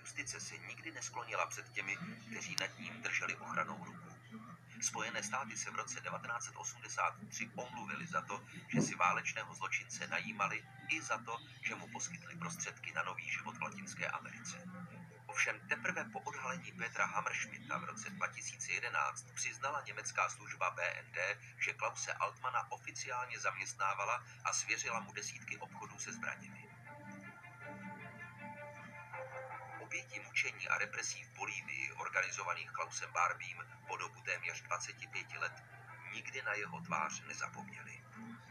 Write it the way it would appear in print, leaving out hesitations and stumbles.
justice se nikdy nesklonila před těmi, kteří nad ním drželi ochrannou ruku. Spojené státy se v roce 1983 omluvili za to, že si válečného zločince najímali, i za to, že mu poskytli prostředky na nový život v Latinské Americe. Ovšem teprve po odhalení Petra Hammerschmidta v roce 2011 přiznala německá služba BND, že Klause Altmana oficiálně zaměstnávala a svěřila mu desítky obchodů se zbraněmi. Oběti mučení a represí v Bolívii, organizovaných Klausem Barbiem po dobu téměř 25 let, nikdy na jeho tvář nezapomněli.